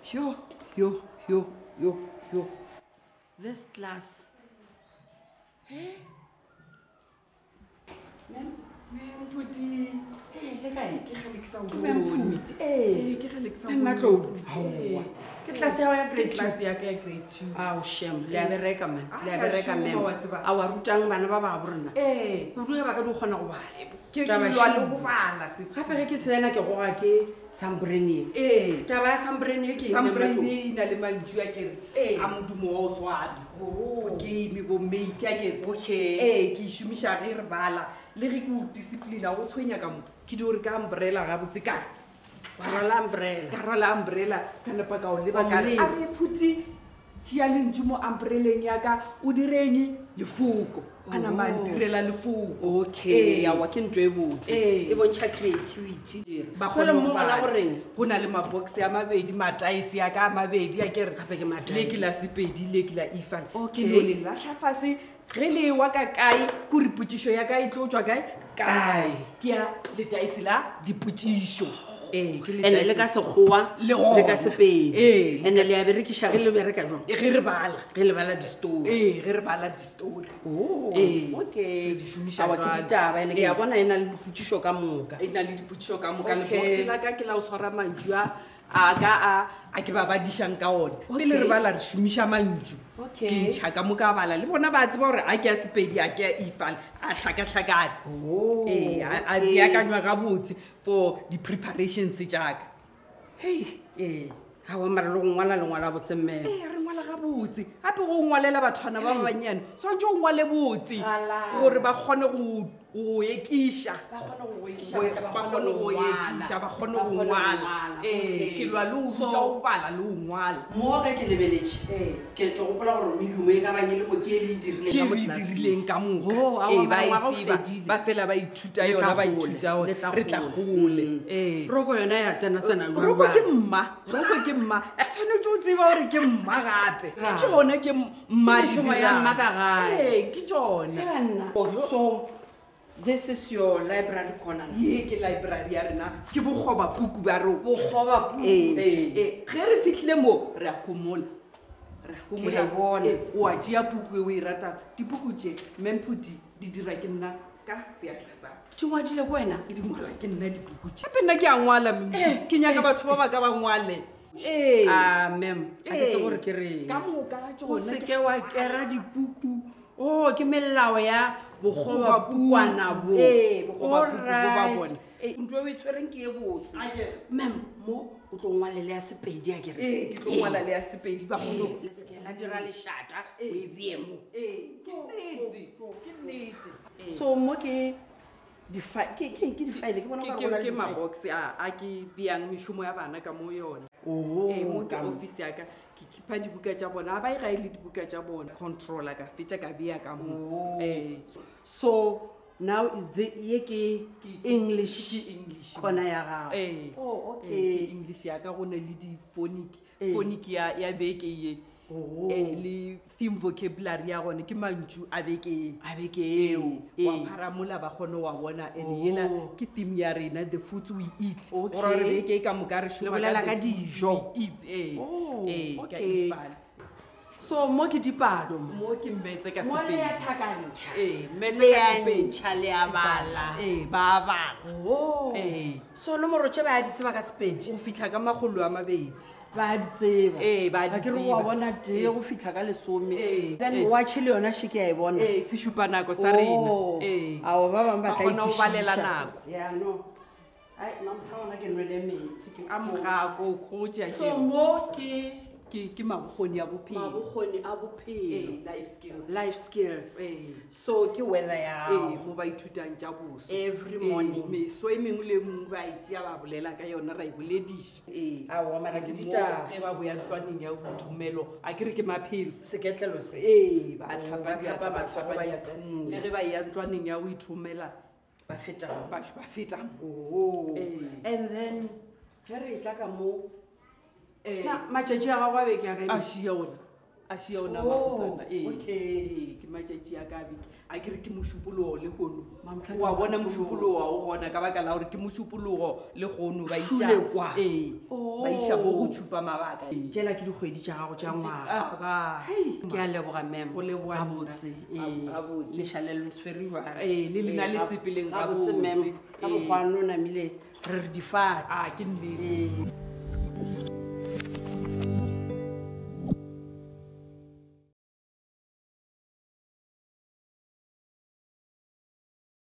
Yo. This class. Hey. Ma'am. Phuti. Le kae? Ke galekisa go. Ma'am Phuti. Ke galekisa go. Matlo. Hawa. Ke class ya grade 2. Class ya ka grade 2. Ah, shame. Le a bereka man. Le a bereka mem. A wa rutang bana ba ba borona. Go dula ba ka di gona go bala. Ke lwa le go bala sis. Gape ke tsena ke go ga ke Sambreni. Taba ya Sambreni ke Sambreni ina le manju ya kere. A modumo wa o swadi. Ke me bo make ya kere. Okay. Ke shumisha re bala. Le re go discipline go tshwenya ka mo. Ke di re ka umbrella ga botse ka. Barala umbrella. Karala umbrella kana pa ka o le ba ka. A re Phuti tšia lentšu mo umbrelleng ya ka o direng lefoko ana mandirela lefoko. Okay, ya wa ke ntwe e botse e bontsha creativity ba gole mo gona goreng go na le mabox ya mabedi mataisi ya ka mabedi ya kere le ke la sepedi le ke la ifan ke no le la hlafase ge le wa ka kae go riputišo ya ka e tlo tswa kae ke ya le taisi la diputišo ene le ka sekgowa le ka sepedi ene le a berekisha ge le bereka jwang ge re bala di-story ge re bala di-story okay di shumisha wa ke ditaba ene ke ya bona ena le diputišo ka moka ena le diputišo ka moka le box la ka ke la o swara mantšu a ke ba badišang ka one pele re bala re šomiša mantšu ke ntšha ka moka bala le bona ba tseba gore a ke ya sepedi a ke ya ifal a hlakahlakane a beakanywa gabotse for di-preparations jaaka ga wa mara le go ngwala lengwala botse mmeo re ngwala gabotse gape go ngwalela bathwana ba ba bannyane swantse o ngwale botse gore ba kgone go ekiša ba kgone go ngwala ke lwa le o ruta go bala le o ngwala mo ge ke lebeletše ke tlo gopola gore medumo e ka banye le mo ke e dirileng ka moka ba e tseba ba fela ba ithuta yona ba ithuta gore re tla gole roko yona ya tsena roko ke mma a tshwanetse o tseba gore ke mma gape ke tsone ke mma ke tsone so this is your library corner ke library ya rena ke bogoba puku ba re bogoba puku ge re fitlhile mo re a komola o a tšea puku e o e ratang dipuku tše Memphuti di dira ke nna ka seatla sa di ngwadile ko wena di ngwala ke nna dipuku tše gape nna ke a ngwala Memphuti ke nyaka batho ba ba ka ba ngwale mem a ke tse gore ke reng ka moka o seke wa kera dipuku ke melao ya bogoba pukwana bo alright ntwe o e tshwereng ke e botse mem mo o tlo ngwalele ya sepedi a kere ke tlo ngwala le ya sepedi ba kgone le seke la dira lešata o e bee mo ke nnete so mo ke di-file ke bona ke mabox a ke beang mešomo ya bana ka mo yone mo ke office ya ka ke khipa dibuka tša bona a ba e gae le dibuka tša bona controller ka fetša ka bea ka mo so now ye ke english khona ya gago okay english ya ka go ne le di-phonic ya beke ye le theme vocabulary ya gone ke mantšu a beke eo wa pharamola ba kgone wa bona and yela ke theme ya rena the foods we eat gore re beke ka moka re šoma ka dijo so mo ke dipalo mo ke mmetse ka sepedi mo le ya thakantšha mmetse ka sepedi le ya bala ba bala so le morotše ba ya di tseba ka sepedi o fitlha ka magolo a mabedi ba di tseba ba di tseba ke re wa bona tee go fitlha ka lesome then watch le yona shike ya e bona sešupanako sa rena ao ba bangwe ba tla kgona go balela nako ai mamtlha ona ke nwele metsi a mogako go tšea so mo ke mabokgoni a bophelo life skills so ke weather ya mo ba ithutang tša boso every morning meso e mengwe le mongwe ba itšea ba bolela ka yona ra e bolediša aowa mara ke ditaba ge ba boya ntlwaneng ya bothumelo a kere ke maphelo seketlelo se ba tlhapa matsogo le ge ba ya ntlwaneng ya go ithomela ba feta and then ge re tla ka mo matšatši a gago a beke a šia ona a šia ona mabotsana ke matšatši a ka beke a kere ke mošupologo le kgono wa bona mošupologo wa o gona ka baka la gore ke mošupologo le kgono ba iša bo go tšhupa mabaka tšela ke dikgwedi tša gago tša ngwaga ke a leboga memabotse lešale le tshweriwa le lena le sepeleng gabotse mem ka bokgwane o namile re re difate ke nnete